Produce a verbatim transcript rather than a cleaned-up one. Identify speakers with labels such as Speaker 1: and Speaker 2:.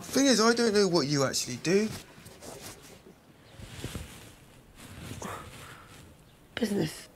Speaker 1: Thing is, I don't know what you actually do.
Speaker 2: Business.